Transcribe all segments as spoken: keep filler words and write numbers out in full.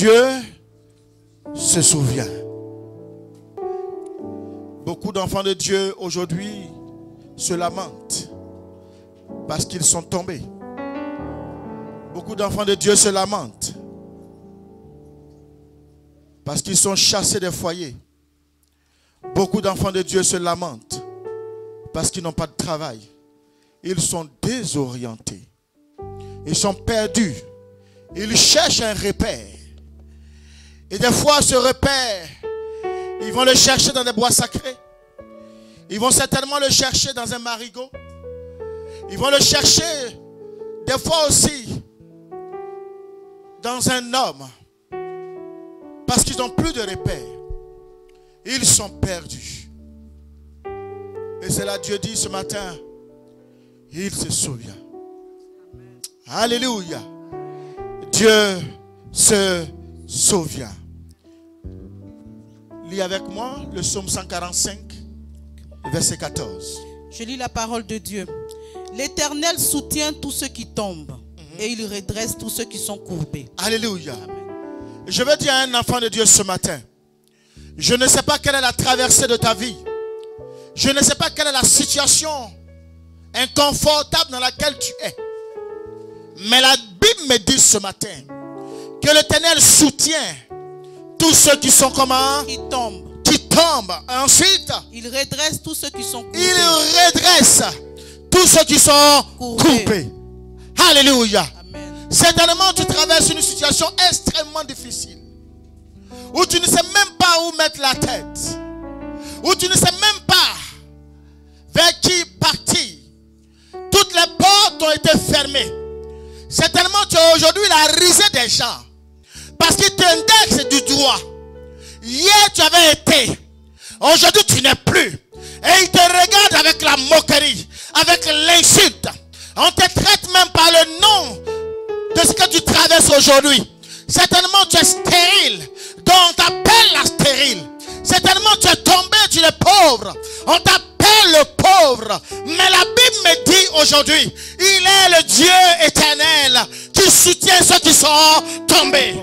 Dieu se souvient. Beaucoup d'enfants de Dieu aujourd'hui se lamentent parce qu'ils sont tombés. Beaucoup d'enfants de Dieu se lamentent parce qu'ils sont chassés des foyers. Beaucoup d'enfants de Dieu se lamentent parce qu'ils n'ont pas de travail. Ils sont désorientés. Ils sont perdus. Ils cherchent un repère. Et des fois, ce repère, ils vont le chercher dans des bois sacrés. Ils vont certainement le chercher dans un marigot. Ils vont le chercher, des fois aussi, dans un homme. Parce qu'ils n'ont plus de repère. Ils sont perdus. Et c'est là Dieu dit ce matin, il se souvient. Alléluia. Dieu se souvient. Lis avec moi le psaume cent quarante-cinq, verset quatorze. Je lis la parole de Dieu. L'Éternel soutient tous ceux qui tombent, mm-hmm. et il redresse tous ceux qui sont courbés. Alléluia. Amen. Je veux dire à un enfant de Dieu ce matin, je ne sais pas quelle est la traversée de ta vie. Je ne sais pas quelle est la situation inconfortable dans laquelle tu es. Mais la Bible me dit ce matin que l'Éternel soutient tous ceux qui sont comment? Qui tombent. Qui tombent. Ensuite, il redresse tous ceux qui sont courbés. Il redresse tous ceux qui sont courbés. Courbés. Alléluia. Amen. Certainement, tu traverses une situation extrêmement difficile. Où tu ne sais même pas où mettre la tête. Où tu ne sais même pas vers qui partir. Toutes les portes ont été fermées. Certainement, tu as aujourd'hui la risée des gens. Parce qu'ils t'indexent du droit. Hier, tu avais été. Aujourd'hui, tu n'es plus. Et ils te regardent avec la moquerie, avec l'insulte. On te traite même par le nom de ce que tu traverses aujourd'hui. Certainement, tu es stérile. Donc, on t'appelle la stérile. Certainement, tu es tombé, tu es pauvre. On t'appelle le pauvre. Mais la Bible me dit aujourd'hui, il est le Dieu éternel qui soutient ceux qui sont tombés.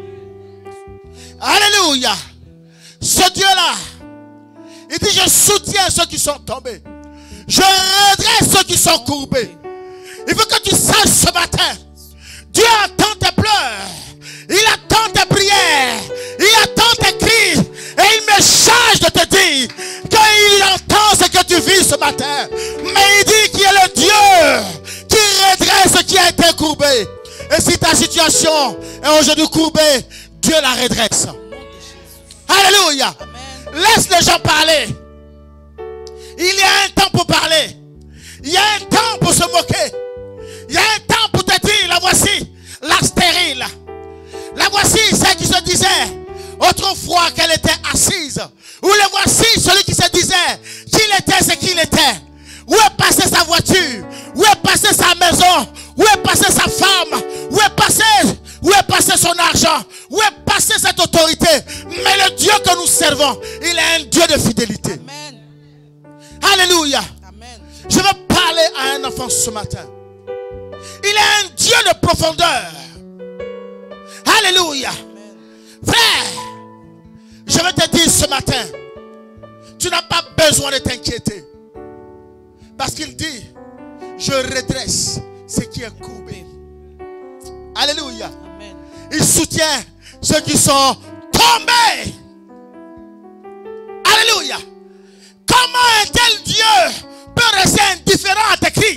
Alléluia. Ce Dieu-là, il dit, je soutiens ceux qui sont tombés. Je redresse ceux qui sont courbés. Il faut que tu saches ce matin, Dieu attend tes pleurs. Il attend tes prières. Il attend tes cris. Et il me charge de te dire qu'il entend ce que tu vis ce matin. Mais il dit qu'il est le Dieu qui redresse ce qui a été courbé. Et si ta situation est aujourd'hui courbée, Dieu la redresse. Alléluia. Amen. Laisse les gens parler. Il y a un temps pour parler. Il y a un temps pour se moquer. Il y a un temps pour te dire, la voici, la stérile. La voici, celle qui se disait autrefois qu'elle était assise. Ou le voici, celui qui se disait qu'il était ce qu'il était. Où est passée sa voiture? Où est passée sa maison? Où est passée sa femme? Où est passé, où est passé son argent? Où est passée cette autorité? Mais le Dieu que nous servons, il est un Dieu de fidélité. Amen. Alléluia. Amen. Je veux parler à un enfant ce matin. Il est un Dieu de profondeur. Alléluia. Amen. Frère, je veux te dire ce matin, tu n'as pas besoin de t'inquiéter. Parce qu'il dit, je redresse ce qui est courbé. Alléluia. Amen. Il soutient ceux qui sont tombés. Alléluia. Comment un tel Dieu peut rester indifférent à tes cris?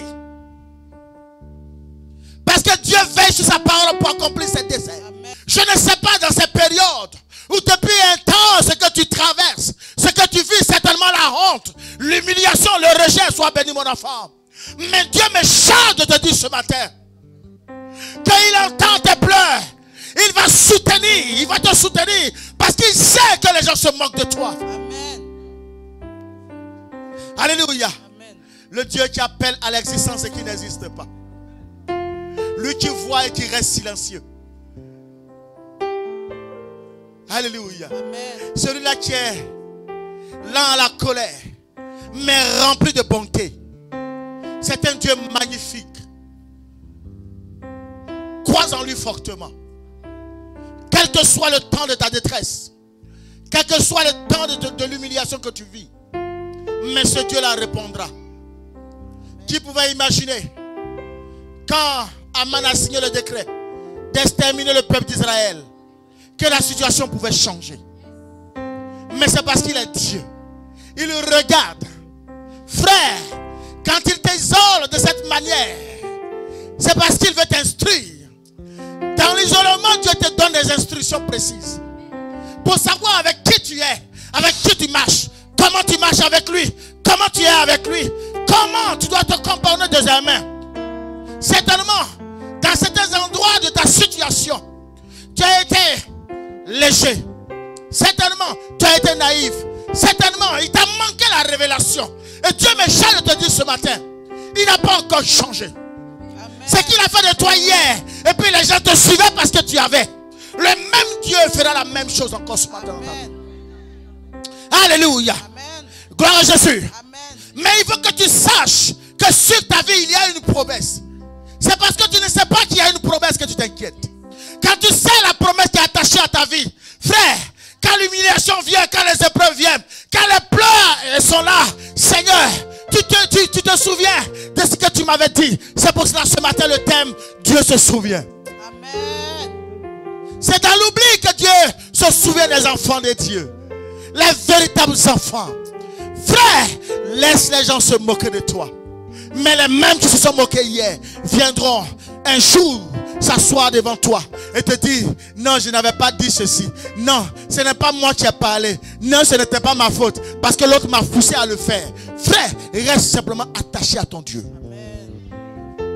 Parce que Dieu veille sur sa parole pour accomplir ses desseins. Amen. Je ne sais pas dans ces périodes où depuis un temps ce que tu traverses, ce que tu vis, certainement la honte, l'humiliation, le rejet, sois béni mon enfant. Mais Dieu me charge de te dire ce matin qu'il entend tes pleurs. Il va soutenir, il va te soutenir parce qu'il sait que les gens se moquent de toi. Amen. Alléluia. Amen. Le Dieu qui appelle à l'existence et qui n'existe pas. Lui qui voit et qui reste silencieux. Alléluia. Celui-là qui est lent à la colère, mais rempli de bonté. C'est un Dieu magnifique. Crois en lui fortement. Quelle que soit le temps de ta détresse, quel que soit le temps de, de, de l'humiliation que tu vis, mais ce Dieu-là répondra. Qui pouvait imaginer quand Aman a signé le décret d'exterminer le peuple d'Israël, que la situation pouvait changer? Mais c'est parce qu'il est Dieu. Il regarde. Frère, quand il t'isole de cette manière, c'est parce qu'il veut t'instruire. Dans l'isolement, Dieu te donne des instructions précises pour savoir avec qui tu es, avec qui tu marches, comment tu marches avec lui, comment tu es avec lui, comment tu dois te comporter désormais. Certainement, dans certains endroits de ta situation, tu as été léger. Certainement, tu as été naïf. Certainement, il t'a manqué la révélation. Et Dieu me charge de te dire ce matin, il n'a pas encore changé. Ce qu'il a fait de toi hier, et puis les gens te suivaient parce que tu avais. Le même Dieu fera la même chose encore ce matin. Amen. Alléluia. Amen. Gloire à Jésus. Amen. Mais il faut que tu saches que sur ta vie, il y a une promesse. C'est parce que tu ne sais pas qu'il y a une promesse que tu t'inquiètes. Quand tu sais la promesse qui est attachée à ta vie, frère, quand l'humiliation vient, quand les épreuves viennent, quand les pleurs sont là, Seigneur, tu te, tu, tu te souviens de ce que tu m'avais dit. C'est pour cela ce matin le thème, Dieu se souvient. Amen. C'est dans l'oubli que Dieu se souvient des enfants de Dieu. Les véritables enfants. Frère, laisse les gens se moquer de toi. Mais les mêmes qui se sont moqués hier viendront un jour s'asseoir devant toi et te dire, non, je n'avais pas dit ceci. Non, ce n'est pas moi qui ai parlé. Non, ce n'était pas ma faute. Parce que l'autre m'a poussé à le faire. Frère, reste simplement attaché à ton Dieu. Amen.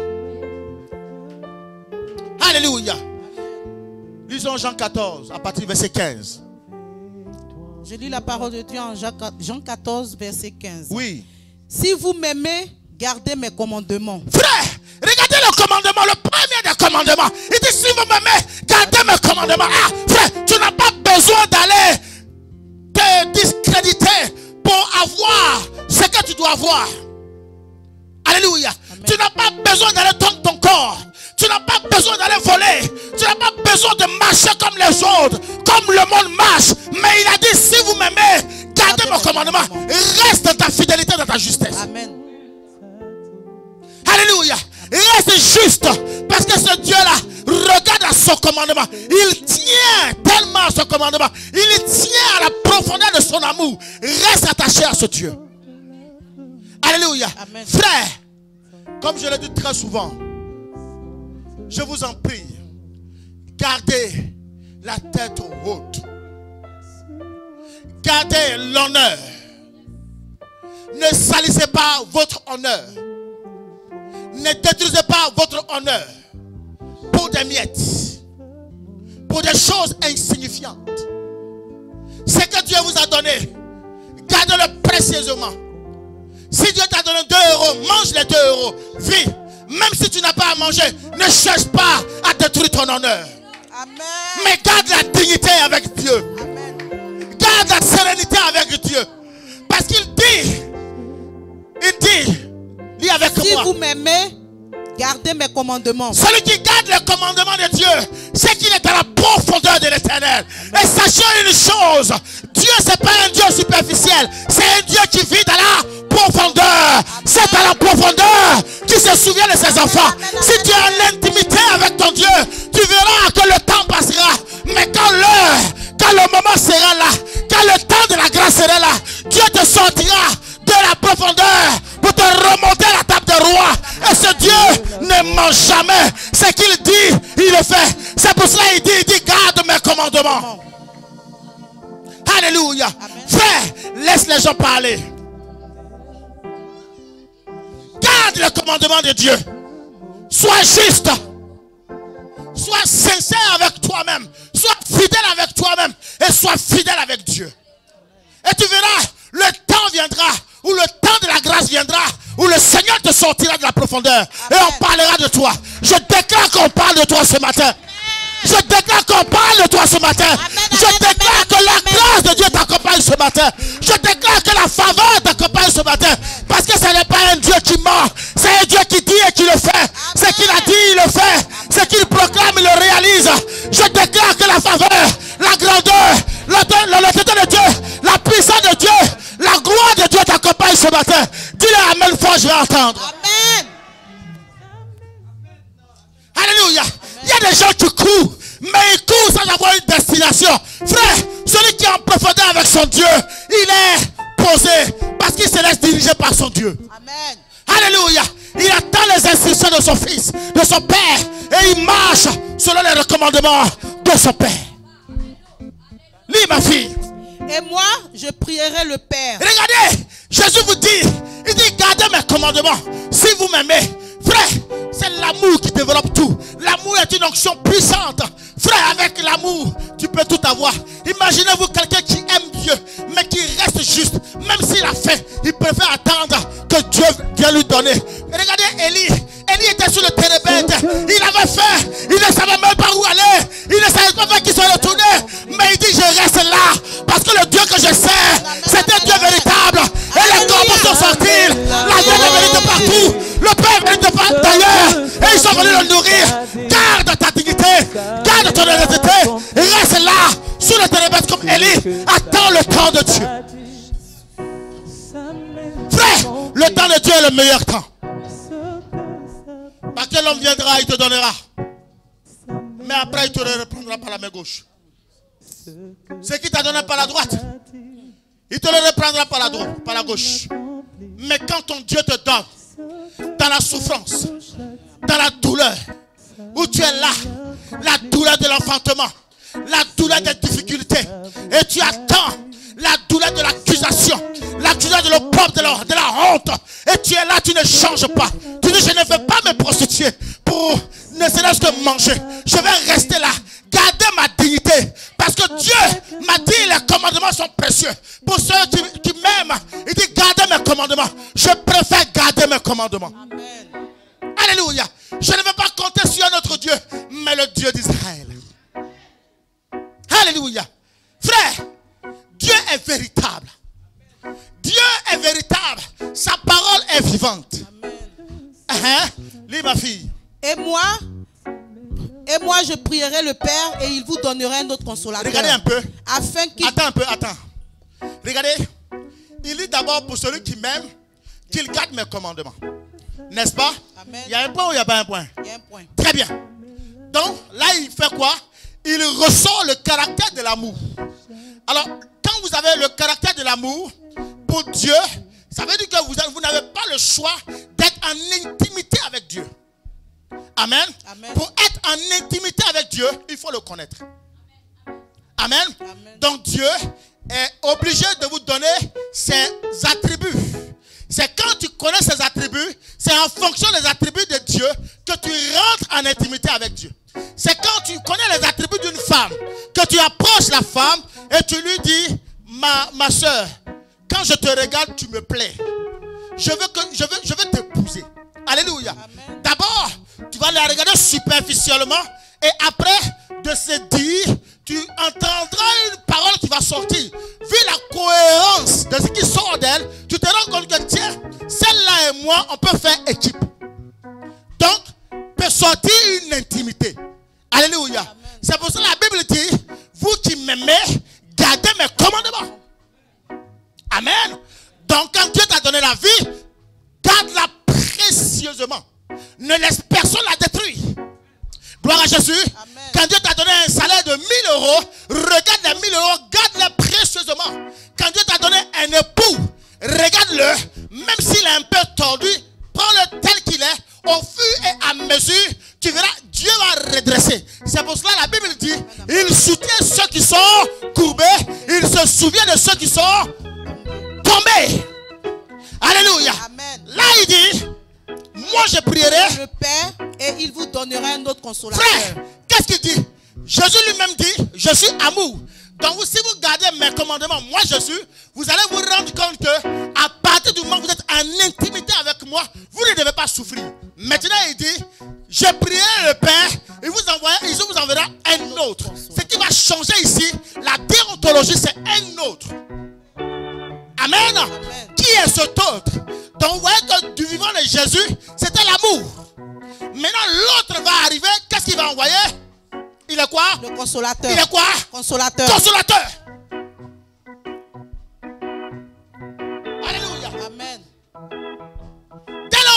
Alléluia. Lisons Jean quatorze, à partir du verset quinze. Je lis la parole de Dieu en Jean quatorze, verset quinze. Oui. Si vous m'aimez, gardez mes commandements. Frère, regardez le commandement, le premier des commandements. Il dit, si vous m'aimez, gardez mes commandements. Ah, frère, tu n'as pas besoin d'aller te discréditer pour avoir ce que tu dois avoir. Alléluia. Amen. Tu n'as pas besoin d'aller tondre ton corps. Tu n'as pas besoin d'aller voler. Tu n'as pas besoin de marcher comme les autres, comme le monde marche. Mais il a dit, si vous m'aimez, gardez mon commandement. Reste dans ta fidélité, dans ta justesse. Amen. Alléluia. Reste juste. Parce que ce Dieu-là regarde à son commandement. Il tient tellement à son commandement. Il tient à la profondeur de son amour. Reste attaché à ce Dieu. Alléluia. Amen. Frère, comme je l'ai dit très souvent, je vous en prie, gardez la tête haute. Gardez l'honneur. Ne salissez pas votre honneur. Ne détruisez pas votre honneur pour des miettes, pour des choses insignifiantes. Ce que Dieu vous a donné, gardez-le précieusement. Si Dieu t'a donné deux euros, mange les deux euros. Vis. Même si tu n'as pas à manger, ne cherche pas à détruire ton honneur. Amen. Mais garde la dignité avec Dieu. Amen. Garde la sérénité avec Dieu. Parce qu'il dit, il dit, lis avec si moi. Si vous m'aimez, gardez mes commandements. Celui qui garde les commandements de Dieu, c'est qu'il est dans la profondeur de l'éternel. Et sachez une chose, Dieu c'est pas un Dieu superficiel, c'est un Dieu qui vit dans la profondeur. C'est dans la profondeur qui se souvient de ses enfants. Si tu es en intimité avec ton Dieu, tu verras que le temps passera. Mais quand l'heure, quand le moment sera là, quand le temps de la grâce sera là, Dieu te sortira de la profondeur pour te remonter à la table de roi. Et ce Dieu ne ment jamais. Ce qu'il dit, il le fait. C'est pour cela qu'il dit, il dit, garde mes commandements. Alléluia. Amen. Frère, laisse les gens parler. Garde le commandement de Dieu. Sois juste. Sois sincère avec toi-même. Sois fidèle avec toi-même. Et sois fidèle avec Dieu. Et tu verras, le temps viendra où le temps de la grâce viendra, où le Seigneur te sortira de la profondeur. Amen. Et on parlera de toi. Je déclare qu'on parle de toi ce matin. Amen. Je déclare qu'on parle de toi ce matin. Amen. Je déclare que la grâce de Dieu t'accompagne ce matin. Je déclare que la faveur t'accompagne ce matin. Parce que ce n'est pas un Dieu qui ment. C'est un Dieu qui dit et qui le fait. Ce qu'il a dit, il le fait. Ce qu'il proclame, il le réalise. Je déclare que la faveur matin. Dis-le amen fort, je vais entendre. Amen. Alléluia. Il y a des gens qui courent, mais ils courent sans avoir une destination. Frère, celui qui est en profondeur avec son Dieu, il est posé parce qu'il se laisse diriger par son Dieu. Amen. Alléluia. Il attend les instructions de son fils, de son père, et il marche selon les recommandements de son père. Lis, ma fille. Et moi, je prierai le Père. Regardez, Jésus vous dit, il dit, gardez mes commandements. Si vous m'aimez, frère, c'est l'amour qui développe tout. L'amour est une onction puissante. Frère, avec l'amour, tu peux tout avoir. Imaginez-vous quelqu'un qui aime Dieu, mais qui reste juste. Même s'il a faim, il préfère attendre que Dieu vienne lui donner. Et regardez Élie. Élie était sur le térébinthe. Il avait faim. Il ne savait même pas où aller. Il ne savait pas qu'il se retournait. Mais il dit, je reste là. Parce que le Dieu que je sers, c'est un Dieu véritable. Et les corbeaux sont sortis. La vie est venue de partout. Le Père est venu de d'ailleurs. Et ils sont venus le nourrir. Garde ta dignité. Garde ton honnêteté. Reste là. Sous le térébinthe comme Élie. Attends le temps de Dieu. Frère, le temps de Dieu est le meilleur temps. Parce que l'homme viendra, il te donnera. Mais après, il te le reprendra par la main gauche. Ce qui t'a donné par la droite, il te le reprendra par la droite, par la gauche. Mais quand ton Dieu te donne, dans la souffrance, dans la douleur, où tu es là, la douleur de l'enfantement, la douleur des difficultés, et tu attends la douleur de l'accusation, la douleur de l'opprobre, de la, de la honte, et tu es là, tu ne changes pas. Tu dis, je ne vais pas me prostituer pour ne serait-ce que manger. Je vais rester là, garder ma dignité, parce que Dieu m'a dit, les commandements sont précieux. Pour ceux qui, qui m'aiment, il dit, gardez mes commandements. Je préfère garder mes commandements. Amen. Alléluia. Je ne vais pas compter sur un autre Dieu, mais le Dieu d'Israël. Alléluia. Frère, Dieu est véritable. Dieu est véritable. Sa parole est vivante. Amen. Uh-huh. Lis, ma fille. Et moi, et moi je prierai le Père et il vous donnera un autre consolateur. Regardez un peu. Afin qu'il... Attends un peu, attends. Regardez. Il dit d'abord pour celui qui m'aime, qu'il garde mes commandements. N'est-ce pas? Amen. Il y a un point ou il n'y a pas un point? Il y a un point. Très bien. Donc là, il fait quoi? Il ressort le caractère de l'amour. Alors, quand vous avez le caractère de l'amour pour Dieu, ça veut dire que vous, vous n'avez pas le choix d'être en intimité avec Dieu. Amen. Amen. Pour être en intimité avec Dieu, il faut le connaître. Amen. Amen. Donc Dieu est obligé de vous donner ses attributs. C'est quand tu connais ses attributs, c'est en fonction des attributs de Dieu que tu rentres en intimité avec Dieu. C'est quand tu connais les attributs d'une femme que tu approches la femme et tu lui dis, ma, ma soeur, quand je te regarde, tu me plais. Je veux que je veux, je veux t'épouser. Alléluia. D'abord, tu vas la regarder superficiellement et après de se dire, tu entendras une parole qui va sortir. Vu la cohérence de ce qui sort d'elle, tu te rends compte que tiens, celle-là et moi, on peut faire équipe. Donc, peut sortir une intimité. Alléluia. C'est pour ça que la Bible dit, vous qui m'aimez, gardez mes commandements. Amen. Donc, quand Dieu t'a donné la vie, garde-la précieusement. Ne laisse personne la détruire. Gloire à Jésus. Amen. Quand Dieu t'a donné un salaire de mille euros, regarde les mille euros, garde-les précieusement. Quand Dieu t'a donné un époux, regarde-le, même s'il est un peu tordu, prends-le tel qu'il est, au fur et à mesure, tu verras, Dieu va redresser. C'est pour cela la Bible dit, il soutient ceux qui sont courbés, il se souvient de ceux qui sont tombés. Alléluia. Amen. Là il dit, moi je prierai le Père et il vous donnera un autre consolateur. Frère, qu'est-ce qu'il dit? Jésus lui-même dit, je suis amour. Donc si vous gardez mes commandements, moi je suis, vous allez vous rendre compte que à partir du moment où vous êtes en intimité avec moi, vous ne devez pas souffrir. Maintenant il dit, je prierai le Père, il vous, envoie, il vous enverra un autre. Ce qui va changer ici, la déontologie c'est un autre. Amen. Amen. Qui est cet autre? Donc vous voyez que du vivant de Jésus, c'était l'amour. Maintenant l'autre va arriver, qu'est-ce qu'il va envoyer? Il est quoi? Le consolateur. Il est quoi? Consolateur. Consolateur. Alléluia. Amen.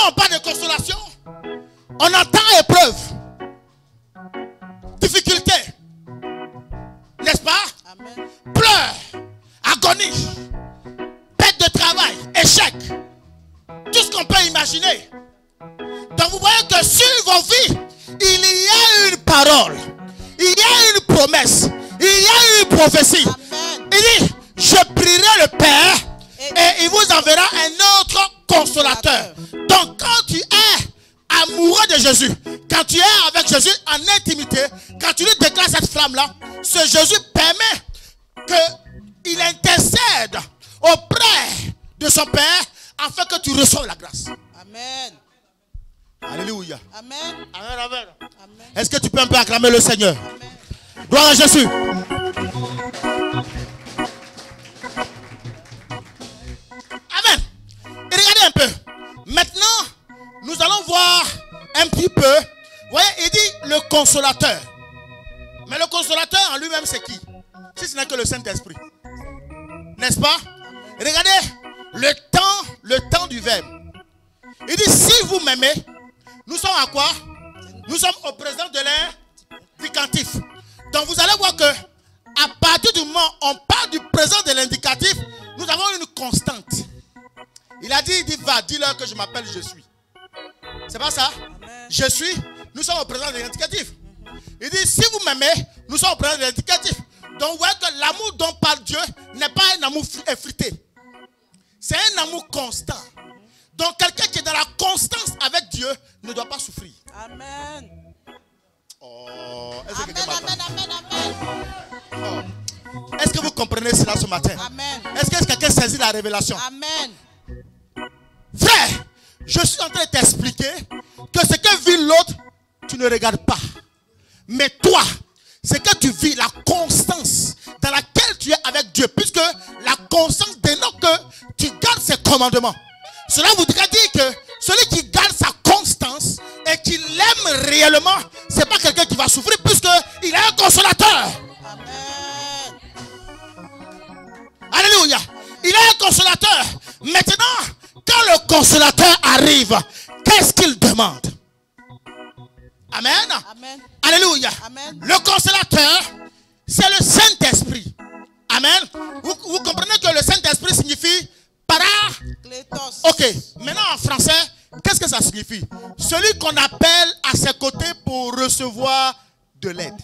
on parle de consolation, on entend épreuve, difficulté, n'est-ce pas? Amen. Pleurs, agonie, perte de travail, échec, tout ce qu'on peut imaginer. Donc vous voyez que sur vos vies, il y a une parole, il y a une promesse, il y a une prophétie. Amen. Il dit, je prierai le Père et, et il vous enverra un autre consolateur. Donc quand tu es amoureux de Jésus, quand tu es avec Jésus en intimité, quand tu lui déclares cette flamme-là, ce Jésus permet qu'il intercède auprès de son Père afin que tu reçoives la grâce. Amen. Alléluia. Amen. Amen, amen. Amen. Est-ce que tu peux un peu acclamer le Seigneur? Amen. Gloire à Jésus. Amen. Et regardez un peu. Maintenant, nous allons voir un petit peu. Vous voyez, il dit le consolateur. Mais le consolateur en lui-même, c'est qui? Si ce n'est que le Saint-Esprit. N'est-ce pas? Regardez le temps, le temps du verbe. Il dit, si vous m'aimez, nous sommes à quoi? Nous sommes au présent de l'indicatif. Donc vous allez voir que à partir du moment où on parle du présent de l'indicatif, nous avons une constante. Il a dit, il dit, va, dis-leur que je m'appelle je suis. C'est pas ça? Amen. Je suis, nous sommes au présent de l'indicatif. Il dit, si vous m'aimez, nous sommes au présent de l'indicatif. Donc vous voyez que l'amour dont parle Dieu n'est pas un amour effrité. C'est un amour constant. Donc quelqu'un qui est dans la constance avec Dieu ne doit pas souffrir. Amen. Oh, est-ce que Amen, quelqu'un amen, m'entend? amen, Oh. Est-ce que vous comprenez cela ce matin? amen. Est-ce que quelqu'un saisit la révélation? Amen. Frère, je suis en train de t'expliquer que ce que vit l'autre, tu ne regardes pas. Mais toi, c'est que tu vis la constance dans laquelle tu es avec Dieu. Puisque la constance dénote que tu gardes ses commandements. Cela voudrait dire que celui qui garde sa constance et qui l'aime réellement, ce n'est pas quelqu'un qui va souffrir puisqu'il a un consolateur. Amen. Alléluia. Il a un consolateur. Maintenant, quand le consolateur arrive, qu'est-ce qu'il demande? Amen. Amen. Alléluia. Amen. Le consolateur, c'est le Saint-Esprit. Amen. Vous, vous comprenez que le Saint-Esprit signifie para. Clétos. Ok. Maintenant en français, qu'est-ce que ça signifie? Celui qu'on appelle à ses côtés pour recevoir de l'aide.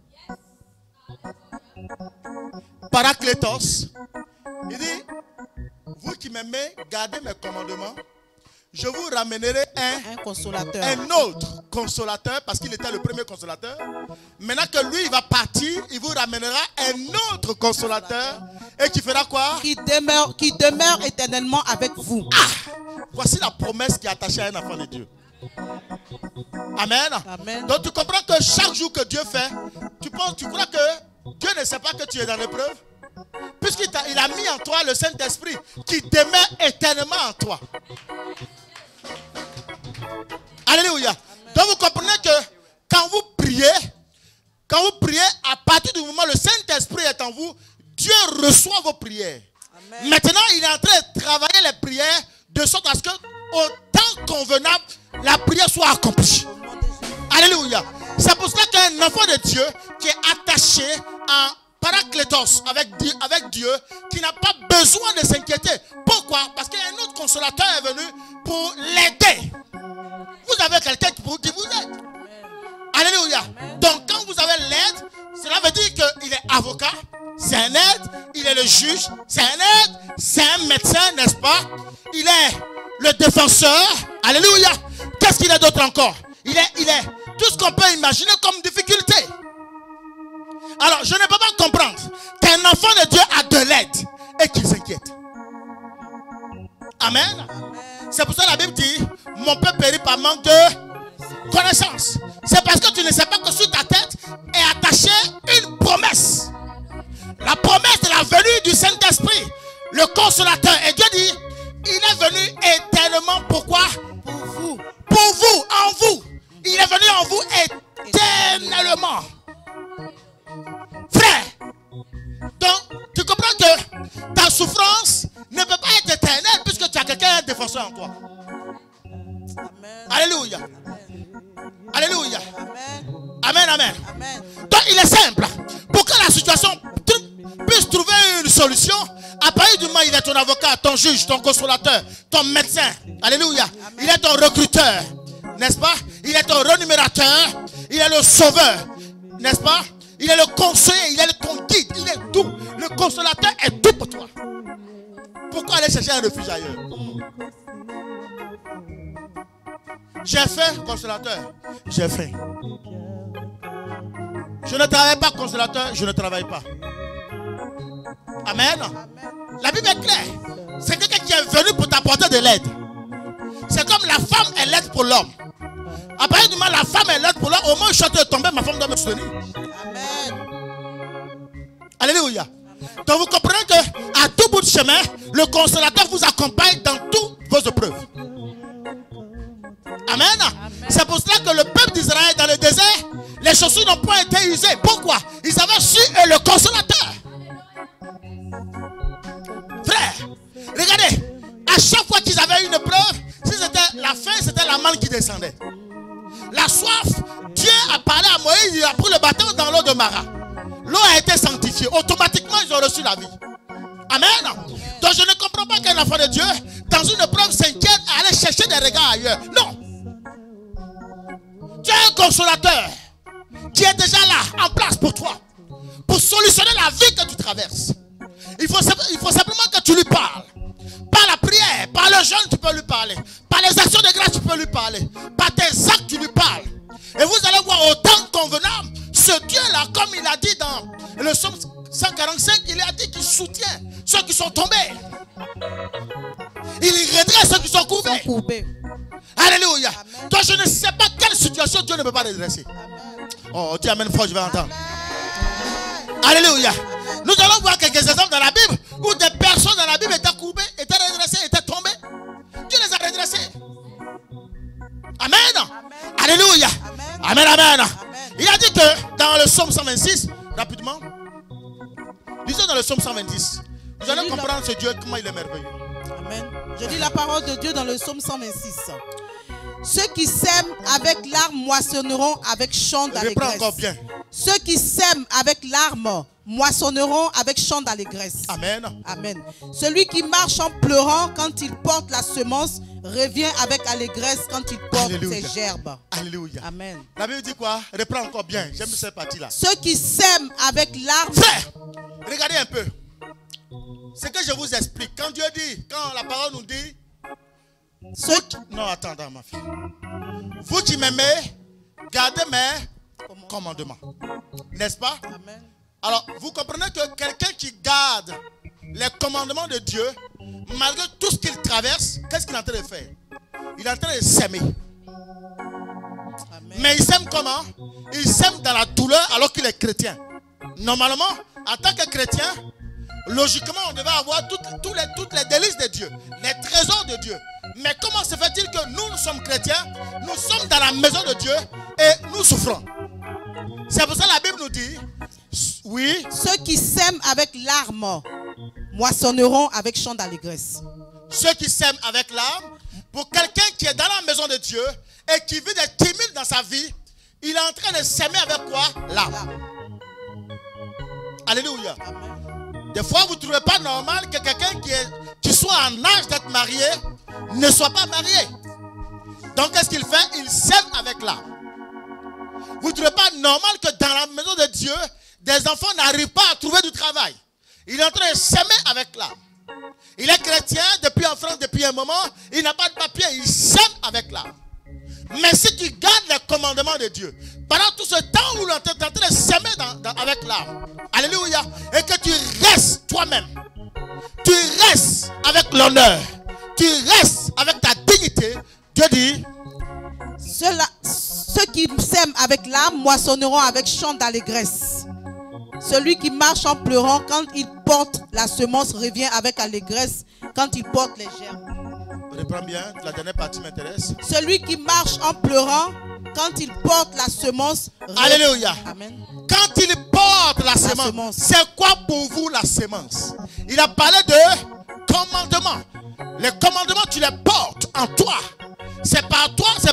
Paraclétos. Il dit, vous qui m'aimez, gardez mes commandements. Je vous ramènerai un, Un consolateur. un autre consolateur, parce qu'il était le premier consolateur. Maintenant que lui, il va partir, il vous ramènera un autre consolateur. Et qui fera quoi? Qui demeure, qui demeure éternellement avec vous. Ah, voici la promesse qui est attachée à un enfant de Dieu. Amen. Amen. Donc tu comprends que chaque jour que Dieu fait, tu, penses, tu crois que Dieu ne sait pas que tu es dans l'épreuve? Puisqu'il a, il a mis en toi le Saint-Esprit qui demeure éternellement en toi. Alléluia. Amen. Donc vous comprenez que quand vous priez, quand vous priez, à partir du moment où le Saint-Esprit est en vous, Dieu reçoit vos prières. Amen. Maintenant, il est en train de travailler les prières de sorte à ce que, au temps convenable, la prière soit accomplie. Alléluia. C'est pour cela qu'un enfant de Dieu qui est attaché à Paraclétos avec Dieu, avec Dieu, qui n'a pas besoin de s'inquiéter. Pourquoi? Parce qu'il y a un autre consolateur est venu pour l'aider. Vous avez quelqu'un qui vous aide. Alléluia. Donc quand vous avez l'aide, cela veut dire qu'il est avocat, c'est un aide, il est le juge, c'est un aide, c'est un médecin, n'est-ce pas? Il est le défenseur. Alléluia. Qu'est-ce qu'il est d'autre encore? Il est, il est tout ce qu'on peut imaginer comme difficulté. Alors, je ne peux pas comprendre qu'un enfant de Dieu a de l'aide et qu'il s'inquiète. Amen. Amen. C'est pour ça que la Bible dit, mon peuple périt par manque de connaissance. C'est parce que tu ne sais pas que sur ta tête est attachée une promesse. La promesse de la venue du Saint-Esprit, le consolateur. Et Dieu dit, il est venu éternellement. Pourquoi? Pour vous. Pour vous, en vous. Il est venu en vous éternellement. Frère, donc tu comprends que ta souffrance ne peut pas être éternelle puisque tu as quelqu'un défenseur en toi. Alléluia. Alléluia. Amen. Amen, amen. Amen. Donc il est simple. Pour que la situation puisse trouver une solution, à partir du moment où il est ton avocat, ton juge, ton consolateur, ton médecin. Alléluia. Amen. Il est ton recruteur. N'est-ce pas? Il est ton renumérateur. Il est le sauveur. N'est-ce pas? Il est le conseiller. Il est ton guide. Il est tout. Le consolateur est tout pour toi. Pourquoi aller chercher un refuge ailleurs? J'ai faim, consolateur. J'ai faim. Je ne travaille pas, consolateur. Je ne travaille pas. Amen. La Bible est claire. C'est quelqu'un qui est venu pour t'apporter de l'aide. C'est comme la femme est l'aide pour l'homme. À partir du moment où la femme est l'aide pour l'homme, au moins je suis en train de tomber, ma femme doit me soutenir. Amen. Alléluia. Donc vous comprenez que à tout bout de chemin, le consolateur vous accompagne dans toutes vos épreuves. Amen. Amen. C'est pour cela que le peuple d'Israël dans le désert, les chaussures n'ont pas été usées. Pourquoi? Ils avaient su le consolateur. Frère, regardez, à chaque fois qu'ils avaient une épreuve, si c'était la faim, c'était la manne qui descendait. La soif, Dieu a parlé à Moïse, il a pris le bâton dans l'eau de Mara. L'eau a été sanctifiée. Automatiquement, ils ont reçu la vie. Amen. Donc je ne comprends pas qu'un enfant de Dieu, dans une épreuve, s'inquiète à aller chercher des regards ailleurs. Non. Tu es un consolateur qui est déjà là, en place pour toi, pour solutionner la vie que tu traverses. Il faut, il faut simplement que tu lui parles. Par la prière, par le jeûne, tu peux lui parler. Par les actions de grâce, tu peux lui parler. Par tes actes, tu lui parles. Et vous allez voir au temps convenable, ce Dieu-là, comme il a dit dans le psaume cent quarante-cinq, il a dit qu'il soutient ceux qui sont tombés. Il redresse ceux qui sont courbés. courbés. Alléluia. Amen. Donc je ne sais pas quelle situation Dieu ne peut pas redresser. Amen. Oh, dis amen fort, je vais entendre. Amen. Alléluia. Nous allons voir quelques exemples dans la Bible où des personnes dans la Bible étaient courbées, étaient redressées, étaient tombées. Dieu les a redressées. Amen. Amen. Alléluia. Amen. Amen, amen. Amen. Il a dit que dans le psaume cent vingt-six, rapidement, lisons dans le psaume cent vingt-six. Vous allez comprendre ce Dieu, comment il est merveilleux. Amen. Je lis la parole de Dieu dans le psaume cent vingt-six. Ceux qui sèment avec larmes moissonneront avec chant d'allégresse. Reprends encore bien. Ceux qui sèment avec larmes moissonneront avec chant d'allégresse. Amen. Amen. Celui qui marche en pleurant quand il porte la semence revient avec allégresse quand il porte Alléluia. ses gerbes. Alléluia. Amen. La Bible dit quoi? Reprends encore bien. J'aime cette partie-là. Ceux qui sèment avec larmes. Frère, regardez un peu. Ce que je vous explique. Quand Dieu dit, quand la parole nous dit, Ceux qui... non, attendez ma fille. Vous qui m'aimez, gardez mes commandements. N'est-ce pas? Amen. Alors, vous comprenez que quelqu'un qui garde les commandements de Dieu, malgré tout ce qu'il traverse, qu'est-ce qu'il est en train de faire? Il est en train de s'aimer. Amen. Mais il s'aime comment? Il s'aime dans la douleur alors qu'il est chrétien. Normalement, en tant que chrétien, logiquement, on devait avoir toutes, toutes, les, toutes les délices de Dieu, les trésors de Dieu. Mais comment se fait-il que nous, nous sommes chrétiens, nous sommes dans la maison de Dieu et nous souffrons? C'est pour ça que la Bible nous dit, oui. Ceux qui sèment avec larmes moissonneront avec chant d'allégresse. Ceux qui s'aiment avec l'âme, pour quelqu'un qui est dans la maison de Dieu et qui vit des timides dans sa vie, il est en train de s'aimer avec quoi? L'âme. Alléluia. Amen. Des fois, vous ne trouvez pas normal que quelqu'un qui, est, qui soit en âge d'être marié ne soit pas marié. Donc, qu'est-ce qu'il fait? Il s'aime avec l'âme. Vous ne trouvez pas normal que dans la maison de Dieu, des enfants n'arrivent pas à trouver du travail. Il est en train de s'aimer avec l'âme. Il est chrétien depuis en France, depuis un moment. Il n'a pas de papier. Il s'aime avec l'âme. Mais si tu gardes les commandements de Dieu, pendant tout ce temps où tu es en train de s'aimer avec l'âme, alléluia, et que tu restes toi-même, tu restes avec l'honneur, tu restes avec ta dignité, Dieu dit, Ceux-là, ceux qui sèment avec l'âme moissonneront avec chant d'allégresse. Celui qui marche en pleurant quand il porte la semence revient avec allégresse quand il porte les gerbes. reprends bien, la dernière partie m'intéresse. Celui qui marche en pleurant quand il porte la semence. Alléluia. Amen. Quand il porte la, la semence, semence. C'est quoi pour vous la semence? Il a parlé de commandements. Les commandements, tu les portes en toi. C'est par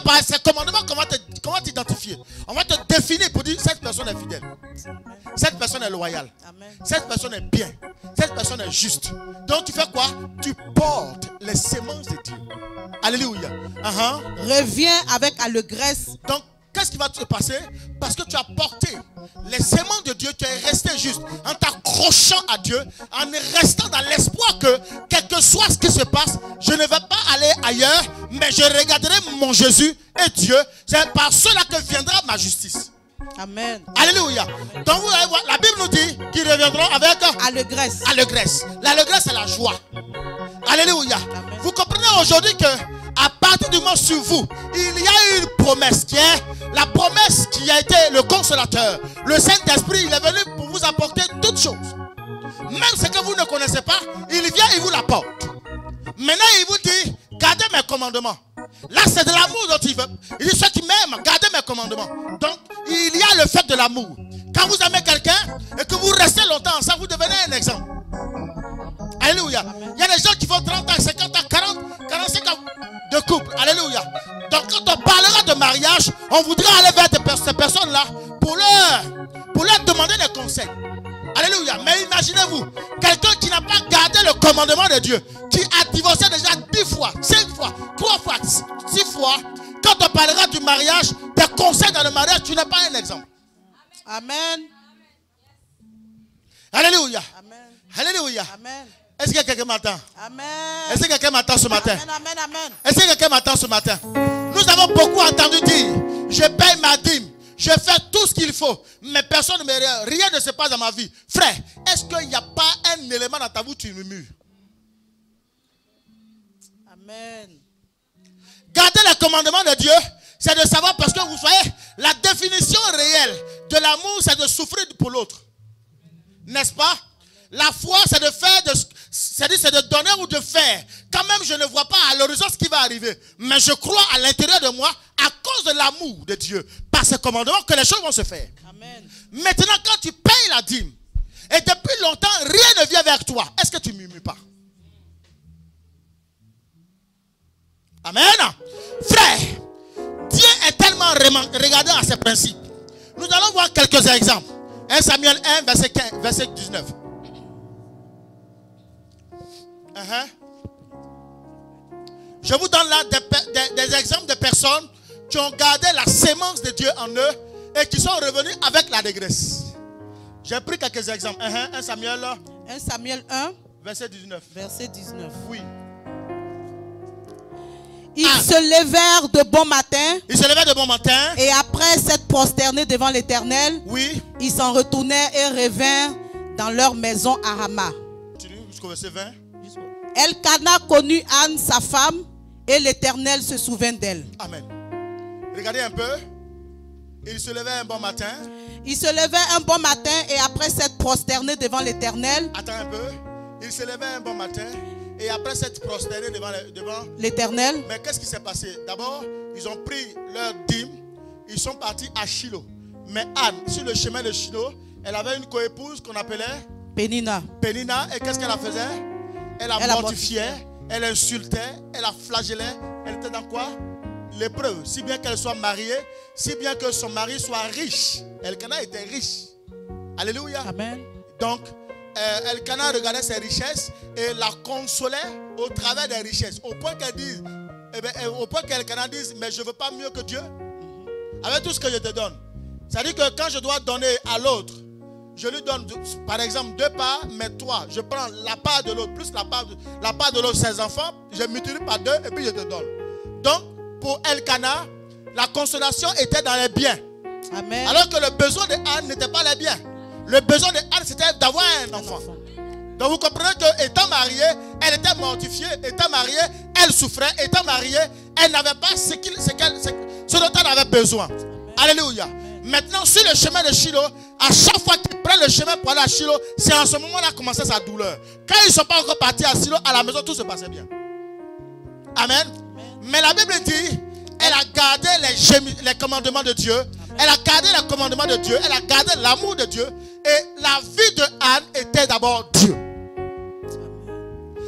par ces commandements qu'on va te, qu'on va t'identifier. On va te définir pour dire cette personne est fidèle. Cette personne est loyale. Amen. Cette personne est bien. Cette personne est juste. Donc tu fais quoi? Tu portes les semences de Dieu. Alléluia. Uh-huh. Reviens avec allégresse. Donc, qu'est-ce qui va te passer? Parce que tu as porté les semences de Dieu, tu es resté juste en t'accrochant à Dieu, en restant dans l'espoir que, quel que soit ce qui se passe, je ne vais pas aller ailleurs, mais je regarderai mon Jésus et Dieu. C'est par cela que viendra ma justice. Amen. Alléluia. Amen. Donc, vous allez voir, la Bible nous dit qu'ils reviendront avec allégresse. Allégresse. L'allégresse, c'est la joie. Alléluia. Amen. Vous comprenez aujourd'hui que à partir du moment sur vous, il y a une promesse qui est la promesse qui a été le consolateur. Le Saint-Esprit, il est venu pour vous apporter toutes choses. Même ce que vous ne connaissez pas, il vient et vous l'apporte. Maintenant, il vous dit, gardez mes commandements. Là, c'est de l'amour dont il veut. Il dit, ceux qui m'aiment, gardez mes commandements. Donc, il y a le fait de l'amour. Quand vous aimez quelqu'un et que vous restez longtemps ensemble, vous devenez un exemple. Alléluia. Il y a des gens qui font trente ans, cinquante ans, quarante, quarante-cinq ans de couple. Alléluia. Donc quand on parlera de mariage, on voudra aller vers ces personnes-là pour leur, pour leur demander des conseils. Alléluia. Mais imaginez-vous, quelqu'un qui n'a pas gardé le commandement de Dieu, qui a divorcé déjà dix fois, cinq fois, trois fois, six fois. Quand on parlera du mariage, des conseils dans le mariage, tu n'es pas un exemple. Amen. Alléluia. Amen. Alléluia. Amen. Est-ce que quelqu'un m'attend? Amen. Est-ce que quelqu'un m'attend ce matin? Amen, amen, amen. Est-ce que quelqu'un m'attend ce matin? Nous avons beaucoup entendu dire, je paye ma dîme, je fais tout ce qu'il faut, mais personne ne me rien, rien ne se passe dans ma vie. Frère, est-ce qu'il n'y a pas un élément dans ta vie où tu murmures? Amen. Garder le commandement de Dieu, c'est de savoir, parce que vous voyez, la définition réelle de l'amour, c'est de souffrir pour l'autre. N'est-ce pas? La foi, c'est de faire, c'est-à-dire c'est de donner ou de faire. Quand même, je ne vois pas à l'horizon ce qui va arriver. Mais je crois à l'intérieur de moi, à cause de l'amour de Dieu, par ses commandements, que les choses vont se faire. Amen. Maintenant, quand tu payes la dîme, et depuis longtemps, rien ne vient vers toi, est-ce que tu ne murmures pas? Amen. Frère, Dieu est tellement regardant à ses principes. Nous allons voir quelques exemples. un Samuel un, verset quinze, verset dix-neuf. Uh-huh. Je vous donne là des, des, des exemples de personnes qui ont gardé la sémence de Dieu en eux et qui sont revenus avec la dégresse. J'ai pris quelques exemples. Uh-huh. un Samuel un Samuel un, verset dix-neuf. Verset dix-neuf. Oui. Ils ah. se levèrent de bon matin. Ils se levèrent de bon matin. Et après s'être prosternés devant l'Éternel, oui. Ils s'en retournèrent et revinrent dans leur maison à Rama. Jusqu'au verset vingt. Elkana connut Anne, sa femme, et l'Éternel se souvint d'elle. Amen. Regardez un peu. Il se levait un bon matin. Il se levait un bon matin et après s'être prosterné devant l'Éternel. Attends un peu. Il se levait un bon matin et après s'être prosterné devant l'Éternel. Mais qu'est-ce qui s'est passé? D'abord, ils ont pris leur dîme. Ils sont partis à Shiloh. Mais Anne, sur le chemin de Shiloh, elle avait une coépouse qu'on appelait Pénina. Pénina. Et qu'est-ce qu'elle a faisait? Elle a elle mortifié, elle insultait, elle a flagellé. Elle était dans quoi? L'épreuve. Si bien qu'elle soit mariée, si bien que son mari soit riche. Elkana était riche. Alléluia. Amen. Donc, euh, Elkana regardait ses richesses et la consolait au travers des richesses. Au point qu'elle dise, eh bien, au point qu'Elkana dise, mais je ne veux pas mieux que Dieu. Avec tout ce que je te donne. C'est-à-dire que quand je dois donner à l'autre, je lui donne, par exemple, deux parts, mais toi, je prends la part de l'autre, plus la part de, la part de l'autre, ses enfants, je multiplie par deux et puis je te donne. Donc, pour Elkana, la consolation était dans les biens. Amen. Alors que le besoin de Anne n'était pas les biens. Le besoin de Anne, c'était d'avoir un enfant. Donc, vous comprenez qu'étant mariée, elle était mortifiée, étant mariée, elle souffrait, étant mariée, elle n'avait pas ce, qu'il, ce, qu'elle, ce, ce dont elle avait besoin. Amen. Alléluia. Maintenant, sur le chemin de Shiloh, à chaque fois qu'ils prennent le chemin pour aller à Shiloh, c'est en ce moment-là que commençait sa douleur. Quand ils ne sont pas encore partis à Shiloh, à la maison, tout se passait bien. Amen. Amen. Mais la Bible dit, elle a gardé les, les commandements de Dieu. Amen. Elle a gardé les commandements de Dieu. Elle a gardé l'amour de Dieu. Et la vie de Anne était d'abord Dieu.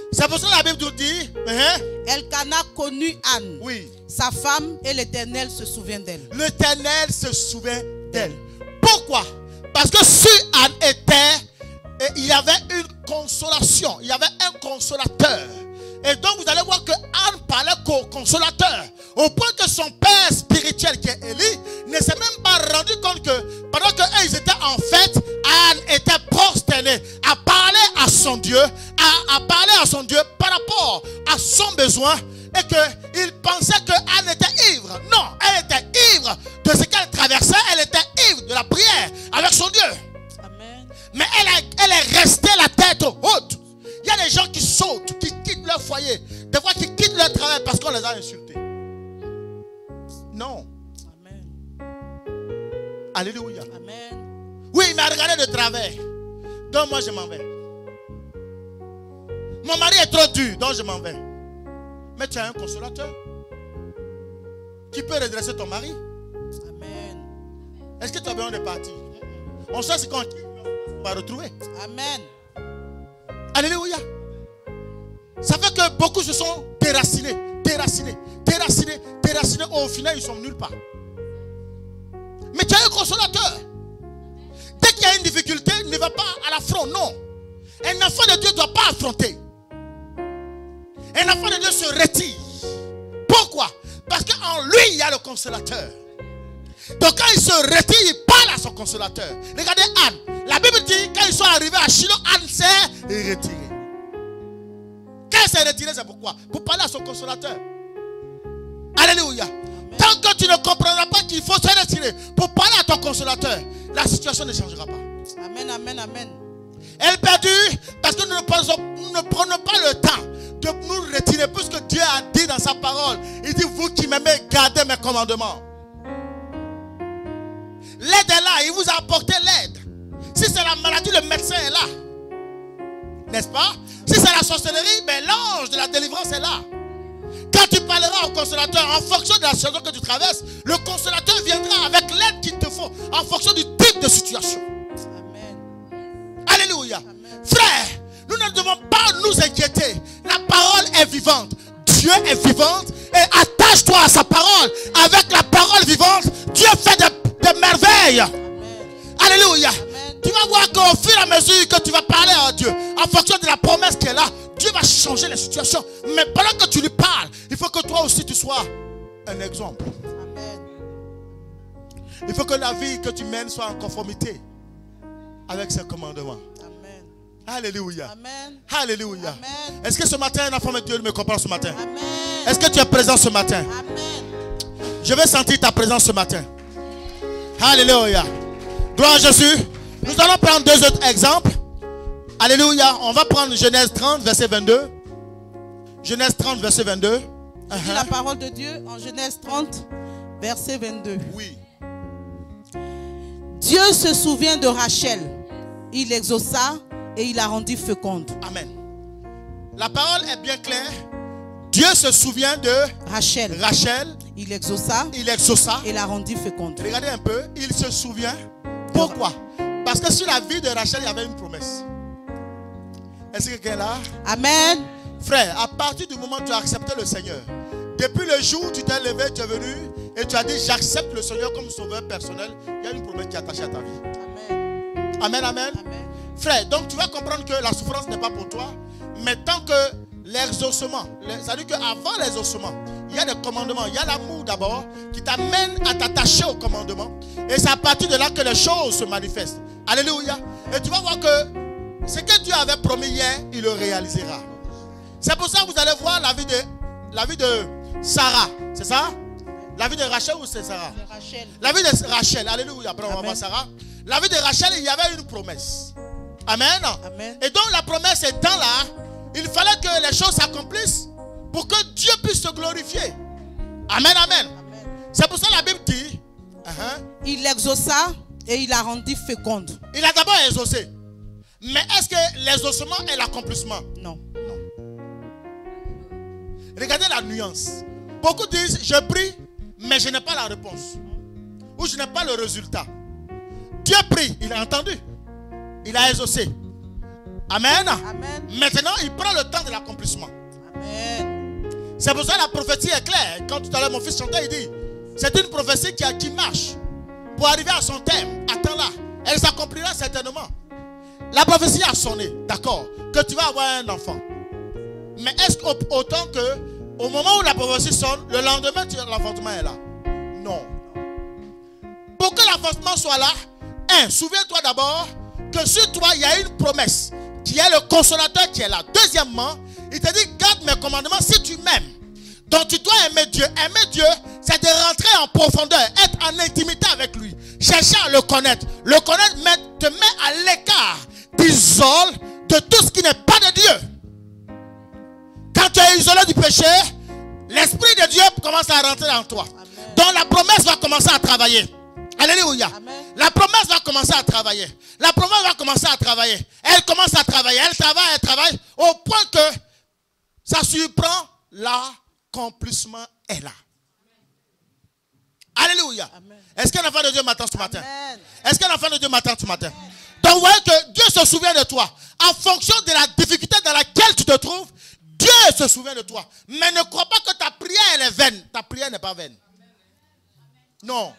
C'est pour ça que la Bible nous dit, hein? Elkana connut Anne, Oui. sa femme, et l'Éternel se souvient d'elle. L'Éternel se souvient d'elle. Pourquoi? Parce que si Anne était, et il y avait une consolation, il y avait un consolateur. Et donc vous allez voir que Anne parlait qu'au consolateur, au point que son père spirituel qui est Élie ne s'est même pas rendu compte que pendant qu'eux ils étaient en fête, Anne était prosternée à parler à son Dieu, à, à parler à son Dieu par rapport à son besoin, et qu'il pensait que Anne était ivre. Non, elle était ivre de ce qu'elle traversait, elle était ivre de la prière avec son Dieu. Amen. Mais elle, a, elle est restée la tête haute. Il y a des gens qui sautent, qui quittent leur foyer, des fois qui quittent leur travail parce qu'on les a insultés. Non. Amen. Alléluia. Amen. Oui, il m'a regardé de travers. Donc moi je m'en vais. Mon mari est trop dur, donc je m'en vais. Mais tu as un consolateur qui peut redresser ton mari. Amen. Est-ce que tu as besoin de partir? On sait ce qu'on va retrouver. Amen. Alléluia. Ça fait que beaucoup se sont déracinés, déracinés, déracinés, déracinés. Au final, ils sont nulle part. Mais tu as un consolateur. Dès qu'il y a une difficulté, ne va pas à l'affront, non. Un enfant de Dieu ne doit pas affronter. Un enfant de Dieu se retire. Pourquoi? Parce qu'en lui, il y a le consolateur. Donc quand il se retire, il parle à son consolateur. Regardez Anne. La Bible dit, quand ils sont arrivés à Shiloh, Anne s'est retirée. Quand elle s'est retirée, c'est pourquoi? Pour parler à son consolateur. Alléluia. Amen. Tant que tu ne comprendras pas qu'il faut se retirer pour parler à ton consolateur, la situation ne changera pas. Amen, amen, amen. Elle perdue parce que nous ne, pensons, nous ne prenons pas le temps de nous retirer, puisque Dieu a dit dans sa parole, il dit, vous qui m'aimez, gardez mes commandements. L'aide est là, il vous a apporté l'aide. Si c'est la maladie, le médecin est là. N'est-ce pas? Si c'est la sorcellerie, ben l'ange de la délivrance est là. Quand tu parleras au consolateur, en fonction de la situation que tu traverses, le consolateur viendra avec l'aide qu'il te faut, en fonction du type de situation. Amen. Alléluia. Amen. Frère, nous ne devons pas nous inquiéter. La parole est vivante. Dieu est vivante. Et attache-toi à sa parole. Avec la parole vivante, Dieu fait des, des merveilles. Amen. Alléluia. Amen. Tu vas voir qu'au fur et à mesure que tu vas parler à Dieu, en fonction de la promesse qui est là, Dieu va changer les situations. Mais pendant que tu lui parles, il faut que toi aussi tu sois un exemple. Amen. Il faut que la vie que tu mènes soit en conformité avec ses commandements. Amen. Alléluia. Amen. Alléluia. Amen. Est-ce que ce matin, un enfant de Dieu me comprend ce matin? Amen. Est-ce que tu es présent ce matin? Amen. Je vais sentir ta présence ce matin. Alléluia. Gloire à Jésus. Nous allons prendre deux autres exemples. Alléluia. On va prendre Genèse trente, verset vingt-deux. Genèse trente, verset vingt-deux. Je lis la parole de Dieu en Genèse trente, verset vingt-deux. Oui. Dieu se souvient de Rachel. Il l'exauça et il la rendit féconde. Amen. La parole est bien claire. Dieu se souvient de Rachel. Rachel. Il l'exauça Il exauça. et la rendit féconde. Regardez un peu. Il se souvient. Pourquoi? Parce que sur la vie de Rachel, il y avait une promesse. Est-ce que quelqu'un est là? Amen. Frère, à partir du moment où tu as accepté le Seigneur, depuis le jour où tu t'es levé, tu es venu et tu as dit j'accepte le Seigneur comme sauveur personnel, il y a une promesse qui est attachée à ta vie. Amen. Amen, amen. Amen. Frère, donc tu vas comprendre que la souffrance n'est pas pour toi, mais tant que l'exaucement, c'est-à-dire qu'avant l'exaucement, il y a des commandements, il y a l'amour d'abord qui t'amène à t'attacher aux commandements. Et c'est à partir de là que les choses se manifestent. Alléluia. Et tu vas voir que ce que Dieu avait promis hier, il le réalisera. C'est pour ça que vous allez voir la vie de, la vie de Sarah. C'est ça? La vie de Rachel ou c'est Sarah? De Rachel. La vie de Rachel. Alléluia. Après on va voir Sarah. La vie de Rachel, il y avait une promesse. Amen. Amen. Et donc la promesse étant là, il fallait que les choses s'accomplissent pour que Dieu puisse se glorifier. Amen, amen. Amen. C'est pour ça que la Bible dit, uh-huh, Il l'exauça et il la rendit féconde. il a d'abord exaucé. Mais est-ce que l'exaucement est l'accomplissement? Non. Regardez la nuance. Beaucoup disent, je prie, mais je n'ai pas la réponse. Ou je n'ai pas le résultat. Dieu prie, il a entendu. Il a exaucé. Amen. Amen. Maintenant, il prend le temps de l'accomplissement. Amen. C'est pour ça que la prophétie est claire. Quand tout à l'heure mon fils chantait, il dit, c'est une prophétie qui, a, qui marche pour arriver à son terme. Attends-la. Elle s'accomplira certainement. La prophétie a sonné, d'accord, que tu vas avoir un enfant. Mais est-ce qu'autant que au moment où la prophétie sonne, le lendemain, l'enfantement est là? Non. Pour que l'enfantement soit là, un, souviens-toi d'abord que sur toi, il y a une promesse qui est le consolateur qui est là. Deuxièmement, il te dit, garde mes commandements si tu m'aimes. Donc tu dois aimer Dieu. Aimer Dieu, c'est de rentrer en profondeur, être en intimité avec lui. Chercher à le connaître. Le connaître te met à l'écart, t'isole de tout ce qui n'est pas de Dieu. Quand tu es isolé du péché, l'Esprit de Dieu commence à rentrer en toi. Amen. Donc la promesse va commencer à travailler. Alléluia. Amen. La promesse va commencer à travailler. La promesse va commencer à travailler. Elle commence à travailler. Elle travaille, elle travaille au point que ça surprend, l'accomplissement est là. Alléluia. Est-ce qu'un enfant de Dieu m'attend ce matin? Est-ce qu'un enfant de Dieu m'attend ce matin? Donc vous voyez que Dieu se souvient de toi. En fonction de la difficulté dans laquelle tu te trouves, Dieu se souvient de toi. Mais ne crois pas que ta prière elle est vaine. Ta prière n'est pas vaine. Non.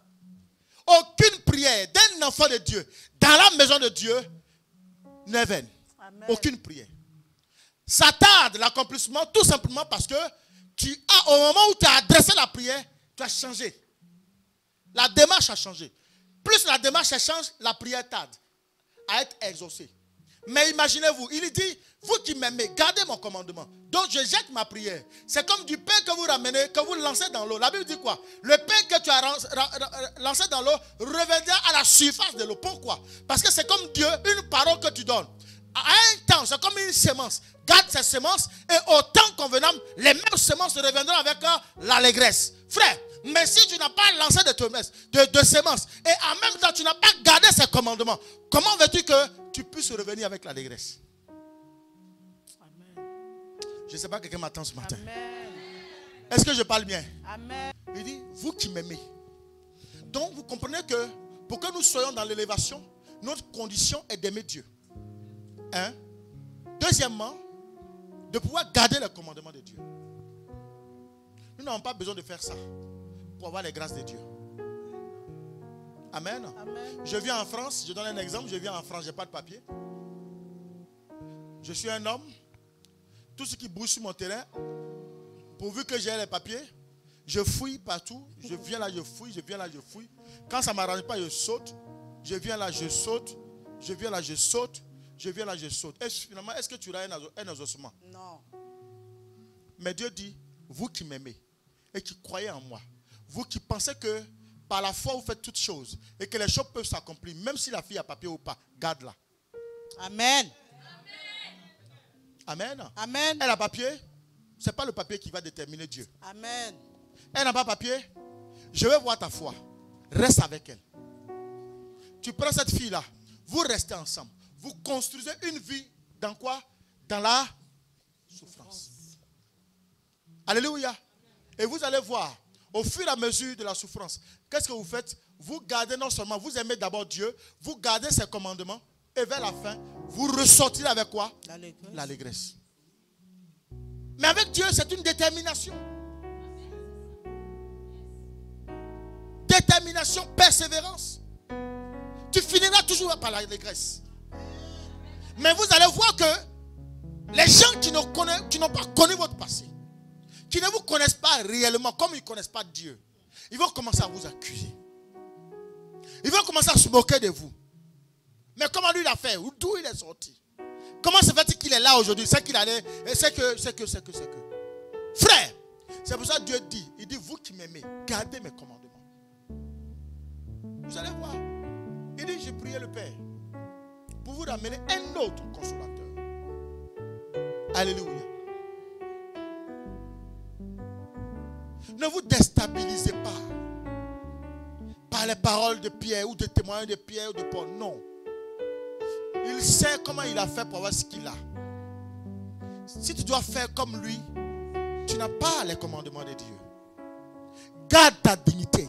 Aucune prière d'un enfant de Dieu dans la maison de Dieu n'est vaine. Amen. Aucune prière. Ça tarde l'accomplissement tout simplement parce que tu as, au moment où tu as adressé la prière, tu as changé. La démarche a changé. Plus la démarche change, la prière tarde à être exaucée. Mais imaginez-vous, il dit, vous qui m'aimez, gardez mon commandement. Donc je jette ma prière. C'est comme du pain que vous ramenez, que vous lancez dans l'eau. La Bible dit quoi? Le pain que tu as lancé dans l'eau reviendra à la surface de l'eau. Pourquoi? Parce que c'est comme Dieu, une parole que tu donnes. À un temps, c'est comme une semence. Garde ces semences et au temps convenable, les mêmes semences reviendront avec l'allégresse. Frère, mais si tu n'as pas lancé de, de, de semences et en même temps tu n'as pas gardé ces commandements, comment veux-tu que tu puisses revenir avec l'allégresse? Je ne sais pas, quelqu'un m'attend ce matin. Est-ce que je parle bien? Amen. Il dit, vous qui m'aimez. Donc vous comprenez que pour que nous soyons dans l'élévation, notre condition est d'aimer Dieu. Un. Deuxièmement, de pouvoir garder le commandement de Dieu. Nous n'avons pas besoin de faire ça pour avoir les grâces de Dieu. Amen. Amen. Je viens en France, je donne un exemple, je viens en France, je n'ai pas de papier. Je suis un homme. Tout ce qui bouge sur mon terrain, pourvu que j'ai les papiers, je fouille partout. Je viens là, je fouille, je viens là, je fouille. Quand ça ne m'arrange pas, je saute. Je viens là, je saute. Je viens là, je saute. Je viens là, je saute. Et finalement, est-ce que tu auras un exaucement? Non. Mais Dieu dit, vous qui m'aimez et qui croyez en moi, vous qui pensez que par la foi vous faites toutes choses et que les choses peuvent s'accomplir, même si la fille a papier ou pas, garde-la. Amen. Amen. Amen. Elle a papier, ce n'est pas le papier qui va déterminer Dieu. Amen. Elle n'a pas papier, je vais voir ta foi. Reste avec elle. Tu prends cette fille-là, vous restez ensemble. Vous construisez une vie dans quoi? Dans la souffrance. Alléluia. Et vous allez voir, au fur et à mesure de la souffrance, qu'est-ce que vous faites? Vous gardez non seulement, vous aimez d'abord Dieu, vous gardez ses commandements, et vers la fin, vous ressortirez avec quoi? L'allégresse. Mais avec Dieu, c'est une détermination. Détermination, persévérance. Tu finiras toujours par l'allégresse. Mais vous allez voir que les gens qui n'ont pas connu votre passé, qui ne vous connaissent pas réellement, comme ils ne connaissent pas Dieu, ils vont commencer à vous accuser. Ils vont commencer à se moquer de vous. Mais comment lui il a fait? D'où il est sorti? Comment se fait-il qu'il est là aujourd'hui? C'est qu'il allait, c'est que, c'est que, c'est que, c'est que. Frère, c'est pour ça que Dieu dit, il dit, vous qui m'aimez, gardez mes commandements. Vous allez voir. Il dit, j'ai prié le Père pour vous ramener un autre consolateur. Alléluia. Ne vous déstabilisez pas par les paroles de Pierre ou des témoignages de Pierre ou de Paul. Non. Il sait comment il a fait pour avoir ce qu'il a. Si tu dois faire comme lui, tu n'as pas les commandements de Dieu. Garde ta dignité.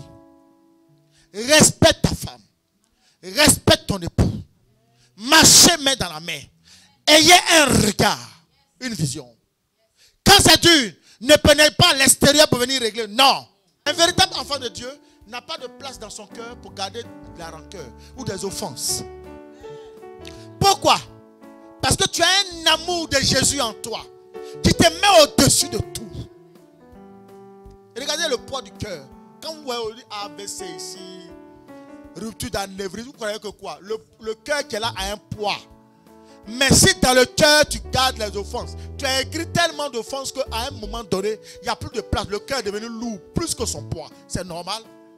Respecte ta femme. Respecte ton époux. Marchez main dans la main. ayez un regard, une vision. Quand c'est dur, ne prenez pas l'extérieur pour venir régler. Non. Un véritable enfant de Dieu n'a pas de place dans son cœur pour garder de la rancœur ou des offenses. Pourquoi? Parce que tu as un amour de Jésus en toi qui te met au-dessus de tout. Et regardez le poids du cœur. Quand vous voyez A V C ici, rupture d'anévrisme, vous croyez que quoi? Le, le cœur qui est là a un poids. Mais si dans le cœur tu gardes les offenses, tu as écrit tellement d'offenses qu'à un moment donné, il n'y a plus de place. Le cœur est devenu lourd, plus que son poids. C'est normal.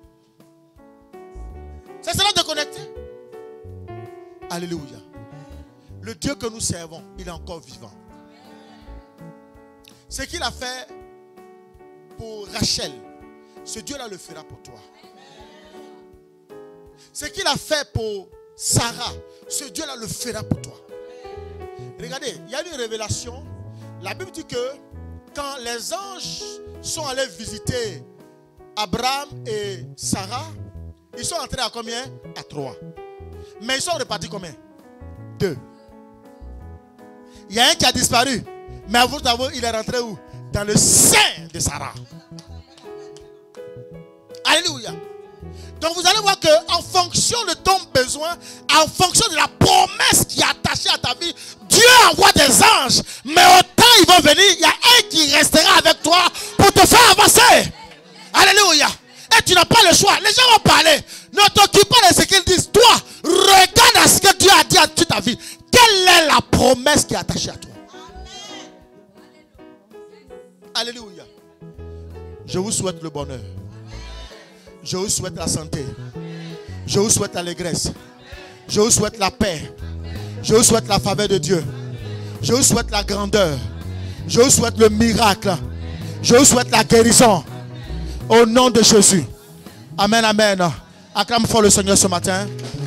C'est cela de connecter. Alléluia. Le Dieu que nous servons, il est encore vivant. Ce qu'il a fait pour Rachel, ce Dieu-là le fera pour toi. Ce qu'il a fait pour Sarah, ce Dieu-là le fera pour toi. Regardez, il y a une révélation. La Bible dit que quand les anges sont allés visiter Abraham et Sarah, ils sont entrés à combien? À trois. Mais ils sont repartis combien? Deux. Il y a un qui a disparu. Mais à votre avis, il est rentré où? Dans le sein de Sarah. Alléluia. Donc vous allez voir qu'en fonction de ton besoin, en fonction de la promesse qui est attachée à ta vie, Dieu envoie des anges. Mais autant ils vont venir, il y a un qui restera avec toi pour te faire avancer. Alléluia. Et tu n'as pas le choix. Les gens vont parler. Ne t'occupe pas de ce qu'ils disent. Toi, regarde à ce que Dieu a dit à toute ta vie. Quelle est la promesse qui est attachée à toi? Alléluia. Je vous souhaite le bonheur. Je vous souhaite la santé. Je vous souhaite l'allégresse. Je vous souhaite la paix. Je vous souhaite la faveur de Dieu. Je vous souhaite la grandeur. Je vous souhaite le miracle. Je vous souhaite la guérison. Au nom de Jésus. Amen, amen. Acclame fort le Seigneur ce matin.